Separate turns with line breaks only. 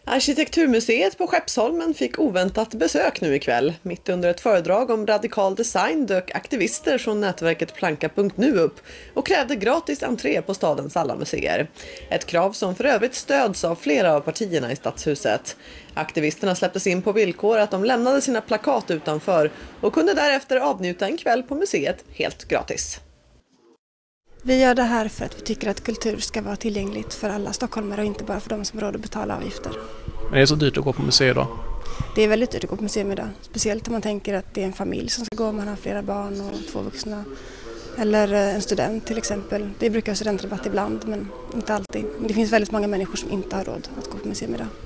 Arkitekturmuseet på Skeppsholmen fick oväntat besök nu ikväll. Mitt under ett föredrag om radikal design dök aktivister från nätverket Planka.nu upp och krävde gratis entré på stadens alla museer. Ett krav som för övrigt stöds av flera av partierna i stadshuset. Aktivisterna släpptes in på villkor att de lämnade sina plakat utanför och kunde därefter avnjuta en kväll på museet helt gratis.
Vi gör det här för att vi tycker att kultur ska vara tillgängligt för alla stockholmare och inte bara för de som har råd att betala avgifter.
Men det är så dyrt att gå på museer idag?
Det är väldigt dyrt att gå på museum idag. Speciellt om man tänker att det är en familj som ska gå, man har flera barn och 2 vuxna. Eller en student till exempel. Det brukar studentrabatt ibland men inte alltid. Men det finns väldigt många människor som inte har råd att gå på museum idag.